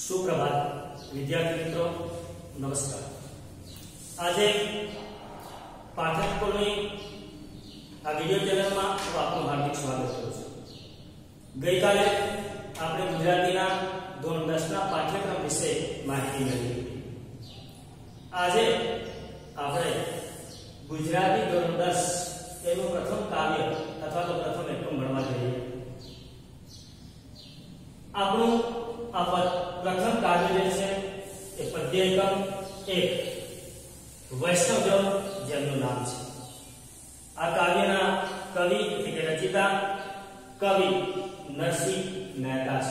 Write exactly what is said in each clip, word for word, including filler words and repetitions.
सुप्रभात विद्यार्थी मित्रों, नमस्कार। आज पाठ्यक्रमની આ વિડિયો ચેનલમાં હું આપનું હાર્દિક સ્વાગત કરું છું। ગઈકાલે આપણે ગુજરાતીના ધોરણ દસ ના પાઠ્યક્રમ વિશે માહિતી મેળવી। આજે આપણે ગુજરાતી ધોરણ દસ એનું પ્રથમ કાવ્ય અથવા તો પ્રથમ એકમ ભણવા જઈએ। આપણું આ પ્રથમ કાવ્ય જે છે એ પદ્ય એકમ એક વૈષ્ણવજન જેમનું નામ છે। આ કાવ્યના કવિ એટલે કે રચિતા કવિ નરસિંહ મહેતા છે।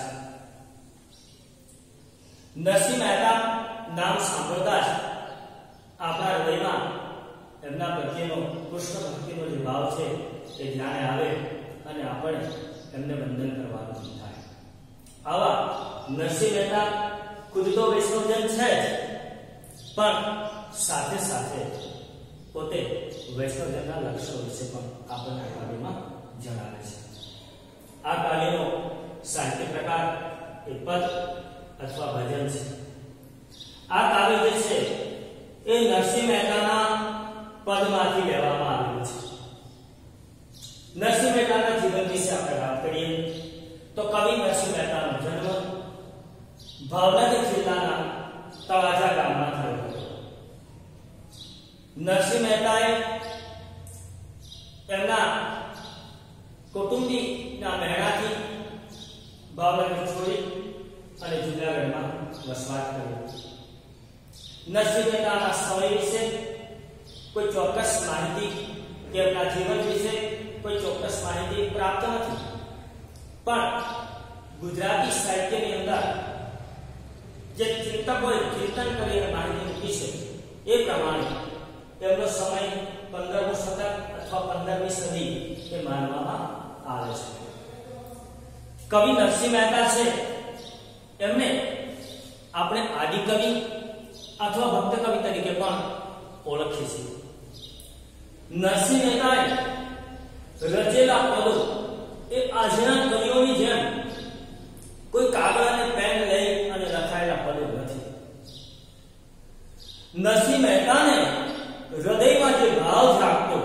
નરસિંહ મહેતા નામ સાંભળતા જ આપણા હૃદયમાં એમના પ્રત્યેનો કૃષ્ણ ભક્તિનો જે ભાવ છે એ ધ્યાને આવે અને આપણે એમને વંદન કરવાનું થાય। આવા નરસિંહ મહેતા ખુદ તો વૈષ્ણવજન છે જ, પણ સાથે સાથે પોતે વૈષ્ણવજનના લક્ષણો વિશે પણ આપણને આ કાવ્યમાં જણાવે છે। આ કાવ્યનો સાહિત્ય પ્રકાર એ પદ અથવા ભજન છે। આ કાવ્ય જે છે એ નરસિંહ મહેતાના પદમાંથી લેવામાં આવેલું છે। નરસિંહ મહેતાના જીવન વિશે આપણે વાત કરીએ તો કવિ નરસિંહ મહેતાનો જન્મ ભાવનગર જિલ્લાના તળાજા ગામમાં થયો હતો। નરસિંહ મહેતાએ તેમના કુટુંબીના મહેણાથી ભાવનગર છોડી અને જુનાગઢમાં વસવાટ કર્યો। નરસિંહ મહેતાના સમય વિશે કોઈ ચોક્કસ માહિતી કે એમના જીવન વિશે કોઈ ચોક્કસ માહિતી પ્રાપ્ત નથી, પણ ગુજરાતી સાહિત્યની અંદર જે ચિંતકોએ ચિંતન કરીને માહિતી મૂકી છે એ પ્રમાણે તેમનો સમય પંદરમો શતક અથવા પંદરમી સદી એ માનવામાં આવે છે। કવિ નરસિંહ મહેતા છે એમને આપણે આદિકવિ અથવા ભક્ત કવિ તરીકે પણ ઓળખીએ છીએ। નરસિંહ મહેતાએ રચેલા પદો એ આજના કવિઓની જેમ કોઈ કાગળ અને પેન લઈ અને લખાયેલા પદો નથી। નરસિંહ મહેતાને હૃદયમાં જે ભાવ જાગતો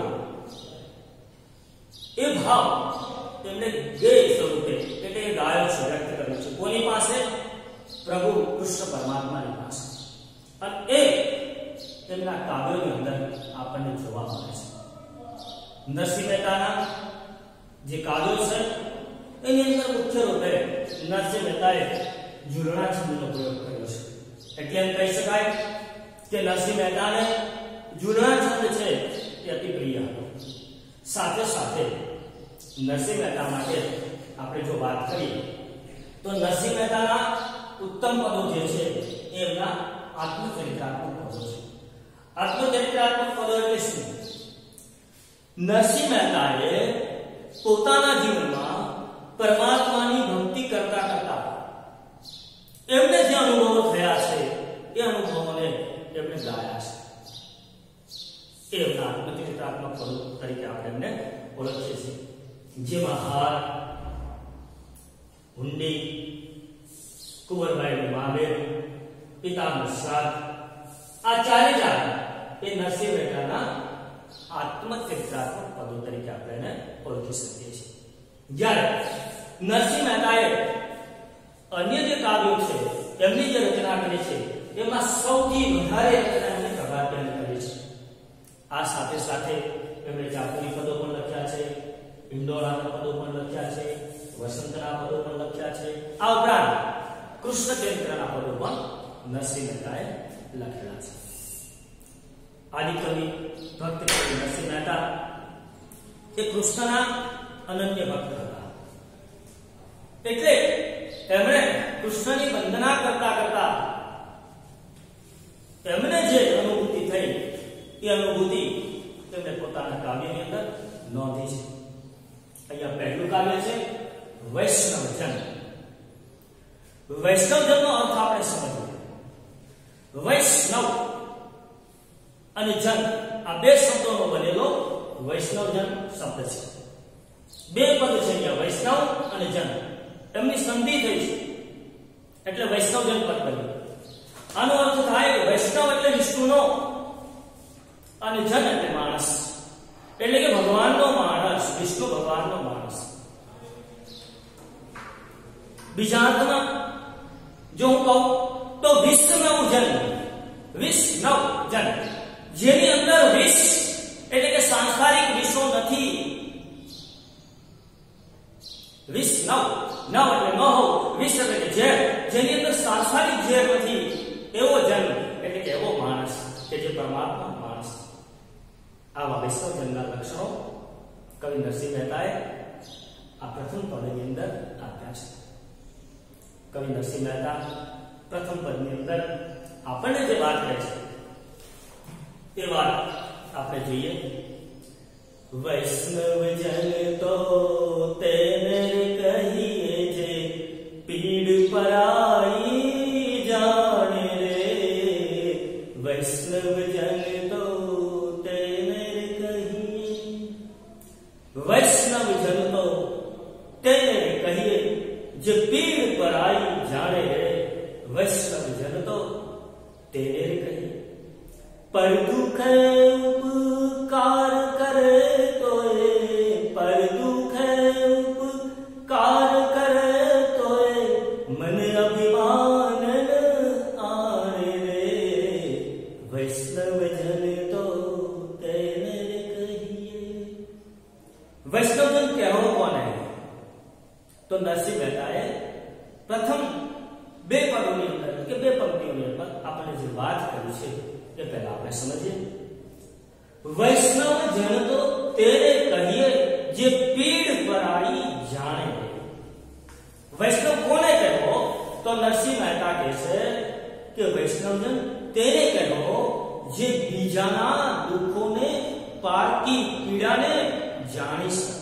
એ ભાવ તેમને ગેય સ્વરૂપે એટલે ગાયો છે વ્યક્ત કર્યું છે। કોની પાસે? પ્રભુ કૃષ્ણ પરમાત્માની પાસે, અને એ તેમના કાવ્યોની અંદર આપણને જોવા મળે છે। નરસિંહ મહેતાના જે કાવ્યો છે એની અંદર મુખ્ય રૂપે નરસિંહ મહેતાએ ઝૂલણા છંદનો પ્રયોગ કર્યો છે। એટલે એમ કહી શકાય કે નરસિંહ મહેતાને ઝૂલણા છંદ છે એ અતિ પ્રિય હતો। સાથે સાથે નરસિંહ મહેતા માટે આપણે જો વાત કરીએ તો નરસિંહ મહેતાના ઉત્તમ પદો જે છે એ એમના આત્મચરિત્રાત્મક પદો છે। આત્મચરિત્રાત્મક પદો એટલે શું? નરસિંહ મહેતાએ પોતાના જીવનમાં પરમાત્માની ભક્તિ કરતા કરતા એમને જે અનુભવો થયા છે એ અનુભવોને એમને ગાયા છે। એમના આત્મચરિત્રાત્મક પદો તરીકે આપણે એમને ઓળખીએ છીએ, જેમાં હાર, હુંડી, કુંવરબાઈનું મામેર, પિતાનું શ્રાદ્ધ, આ ચારે ચાર એ નરસિંહ મહેતાના આત્મચરિત્રાત્મક પદો તરીકે આપણે એને ઓળખી શકીએ છીએ। જ્યારે નરસિંહ મહેતાએ અન્ય જે કાવ્યો છે એમની જે રચના કરી છે એમાં સૌથી વધારે રચના એમણે પ્રભાતિયાની કરી છે। આ સાથે સાથે એમણે ચાપુરી પદો પણ લખ્યા છે, ઇન્દોરાના પદો પણ લખ્યા છે, વસંતના પદો પણ લખ્યા છે। આ ઉપરાંત કૃષ્ણ ચરિત્રના પદો પણ નરસિંહ મહેતાએ લખેલા છે। આદિકવિ ભક્ત કવિ નરસિંહ મહેતા એ કૃષ્ણના અનન્ય ભક્ત હતા। એટલે એમણે કૃષ્ણની વંદના કરતા કરતા એમને જે અનુભૂતિ થઈ એ અનુભૂતિ તેમણે પોતાના કાવ્યની અંદર નોંધી છે। અહીંયા પહેલું કાવ્ય છે વૈષ્ણવજન। વૈષ્ણવજનનો અર્થ આપણે સમજીએ। વૈષ્ણવ અને જન આ બે શબ્દોનો બનેલો વૈષ્ણવજન શબ્દ છે। બે પદ છે અહીંયા, વૈષ્ણવ અને જન, એમની સંધિ થઈ છે એટલે વૈષ્ણવજન પદ વિષ્ણુનો અને જન એટલે માણસ, એટલે કે ભગવાનનો માણસ, વિષ્ણુ ભગવાનનો માણસ. બીજા અર્થમાં જો હું કહું તો વિષ્ણુ જન, વિષ્ણુ જન, જેની અંદર વિષ એટલે કે સાંસારિક વિષો નથી. વિષ નવ, નવ એટલે ન હોવું, વિષ એટલે કે ઝેર, જેની અંદર સાંસારિક ઝેર નથી, એવો જન્મ એટલે કે એવો માણસ કે જે પરમાત્મા માણસ. આવા વૈષ્ણવ જનના લક્ષણો કવિ નરસિંહ મહેતાએ આ પ્રથમ પદની અંદર આપ્યા છે. કવિ નરસિંહ મહેતા પ્રથમ પદની અંદર આપણને જે વાત કહે છે એ વાત આપણે જોઈએ. વૈષ્ણવ જન તો તેને કહીએ જે પીડ પરાઈ જાણે રે. વૈષ્ણવ જન તો તેને કહીએ, વૈષ્ણવ જન તો તેને કહીએ જે પીડ પરાઈ જાણે રે. વૈષ્ણવ જન તો તેને કહીએ પર દુખે ઉપકાર કરે તો એ, પર દુખે ઉપકાર કરે તો એ મન અભિમાન આણે રે. વૈષ્ણવ જન તો તેને કહીએ. વૈષ્ણવજન કહેવો કોને? તો નરસિંહ મહેતાએ પ્રથમ બે પદોની અંદર કે બે પંક્તિઓની અંદર આપણે જે વાત કરી છે એ પહેલા આપણે સમજીએ. વૈષ્ણવ જન તો તેને કહીએ જે પીડ પરાઈ જાણે. વૈષ્ણવ કોને કહેવો? તો નરસિંહ મહેતા કહે છે કે વૈષ્ણવજન તેને કહેવો જે બીજાના દુઃખોને, પારકી પીડાને જાણી શકે.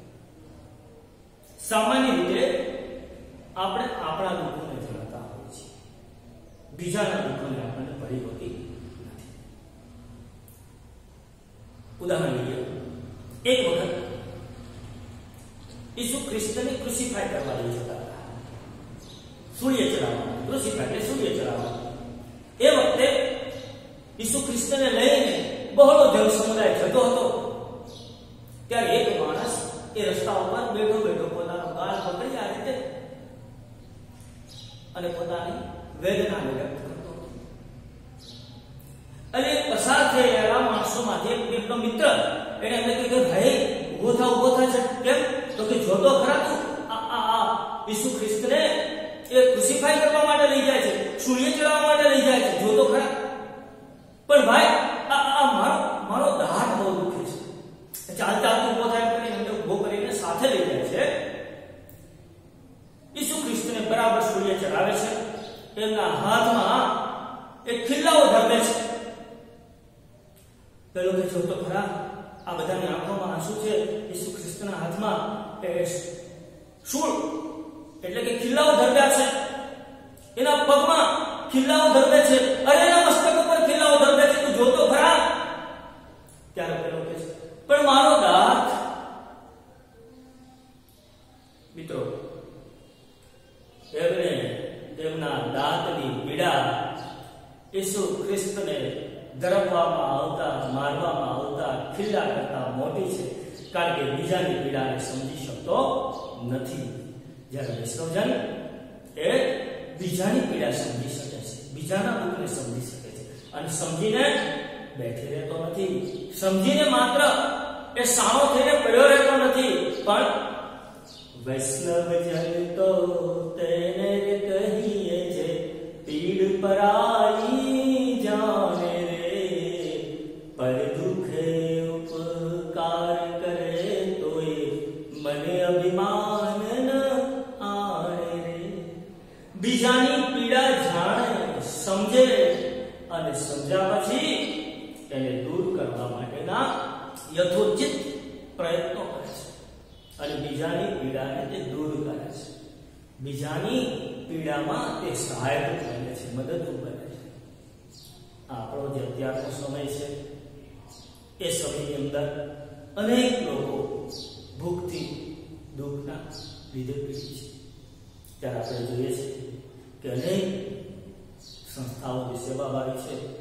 સામાન્ય રીતે આપણે આપણા દુઃખોને જાણતા હોઈએ છીએ, બીજાના દુઃખોને આપણને પડી હોતી નથી. ઉદાહરણ લઈએ. એક વખત ઈસુ ખ્રિસ્તને ક્રુસિફાઈ કરવા લઈ જતા હતા, સૂર્ય ચડાવવા. ક્રુસિફાઈ એટલે સૂર્ય ચડાવવા. એ વખતે ઈસુ ખ્રિસ્તને લઈને બહોળો જન સમુદાય જતો હતો. ત્યારે એક માણસ એ રસ્તા ઉપર બેઠો બેઠો પોતાનો ગાલ પકડી આ રીતે અને પોતાની વેદનાને વ્યક્ત કરતો હતો. અને પસાર થયેલા માણસોમાંથી એકનો મિત્ર એને એમને કહ્યું કે ભાઈ ઉભો થા ઉભો થા છે. કેમ? તો કે જોતો ખરા તું આ આ આ ઈસુ ખ્રિસ્તને એ ક્રુસિફાઈ કરવા માટે લઈ જાય છે, સૂર્ય ચડાવવા માટે લઈ જાય છે, જોતો ખરા. પણ ભાઈ આ આ મારો મારો દાઢ બહુ દુખે છે. ચાલતા ઉભો થાય કરીને એમને ઉભો કરીને સાથે લઈ જાય છે. ઈસુ ખ્રિસ્તને બરાબર સૂર્ય ચડાવે છે. એમના હાથમાં એક ખિલ્લાઓ ધરમે છે. પેલો કે જોતો ખરા આ બધાની આંખોમાં આંસુ છે. ઈસુ ખ્રિસ્તના હાથમાં એ શૂળ એટલે કે ખિલ્લાઓ ધરવ્યા છે. એના પગમાં ખિલ્લાઓ ધરવે છે. અરે એના મસ્તક ઉપર ખિલ્લાઓ ધરવે છે. તું જોતો ખરા? ત્યારે પેલો કે છે પણ મારો દાંત. મિત્રો, એમને તેમના દાંતની પીડા ઈસુ ખ્રિસ્તને ગરબવામાં આવતા, મારવામાં આવતા ખિલ્લા કરતા મોટી છે, કારણ કે બીજાની પીડાને સમજી શકતો નથી. જ્યારે વૈષ્ણવજન એ બીજાની પીડા સમજી શકે છે, બીજાના દુઃખને સમજી શકે છે અને સમજીને બેઠી રહેતો નથી. સમજીને માત્ર એ સાણો થઈને પડ્યો રહેતો નથી, પણ વૈષ્ણવજન તો તેને કહીએ છે પીડ પરાઈ જાણે રે. પર દુખે ઉપકાર કરે તોય મને અભિમાન ન આણે રે. બીજાની પીડા જાણે, સમજે અને સમજ્યા પછી તેને દૂર કરવા માટેના યથોચિત પ્રયત્નો કરે છે અને બીજાની પીડાને તે દૂર કરે છે. બીજાની પીડામાં તે સહાયક બને છે, મદદરૂપ બને છે. આપણો જે અત્યારનો સમય છે એ સમયની અંદર અનેક લોકો ભૂખથી, દુઃખના લીધે પીડિત છે. ત્યારે આપણે જોઈએ છીએ કે અનેક સંસ્થાઓ જે સેવાભાવી છે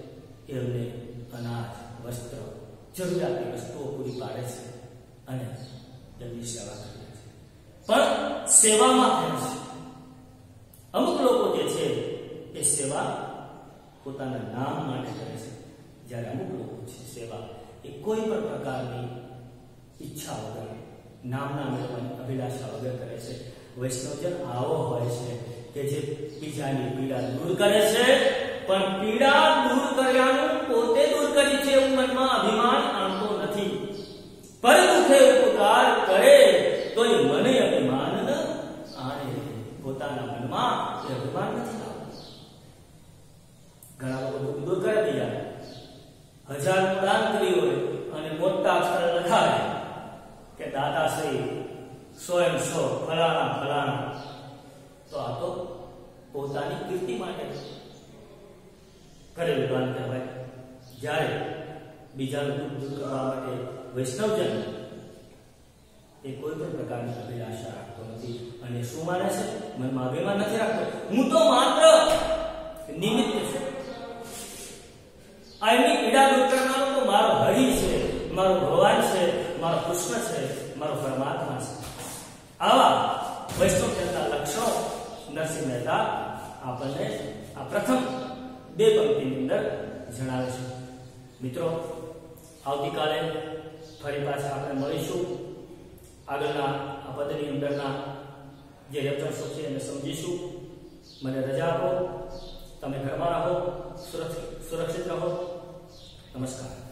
એમને અનાજ, વસ્ત્ર, જરૂરિયાતની વસ્તુઓ પૂરી પાડે છે અને એમની સેવા કરે છે. પણ સેવામાં ફેર છે. અમુક લોકો જે છે એ સેવા પોતાના નામ માટે કરે છે, જ્યારે અમુક લોકો છે સેવા એ કોઈ પણ પ્રકારની ઈચ્છા વગર, નામના મેળવવાની અભિલાષા વગર કરે છે. વૈષ્ણવજન આવો હોય છે કે જે બીજાની પીડા દૂર કરે છે, પણ પીડા દૂર કર્યાનું પોતે દૂર કરી છે એવું મનમાં અભિમાન આણતો નથી. પર દુખે ઉપકાર કરે તો એ મને અભિમાન ન આણે. પોતાના મનમાં એ અભિમાન નથી આવતું. ઘણા લોકો દુઃખ દૂર કરે બીજા, હજાર નું દાન કર્યું હોય અને મોટા અક્ષર લખાય કે દાતાશ્રી સો એમ સો ફલાણા ફલાણા, તો આ તો પોતાની કીર્તિ માટે કરેલું દાન કહેવાય. જ્યારે બીજાનું દુઃખ દૂર કરવા માટે વૈષ્ણવજન એ કોઈ પણ પ્રકારની અભિલાષા રાખતો નથી. અને શું માને છે? મનમાં અભિમાન નથી રાખતો. હું તો માત્ર નિમિત્ત છું. આ એમની પીડા દૂર કરનારો તો મારો હરિ છે, મારો ભગવાન છે, મારો કૃષ્ણ છે, મારો પરમાત્મા છે. આવા વૈષ્ણવજનના લક્ષણો નરસિંહ મહેતા આપણને આ પ્રથમ બે પંક્તિની અંદર જણાવે છે. મિત્રો, આવતીકાલે ફરી પાછા આપણે મળીશું. આગળના આ પદની અંદરના જે રેફરન્સો છે એને સમજીશું. મને રજા આપો. તમે ઘરમાં રહો, સુરક્ષિત રહો. નમસ્કાર.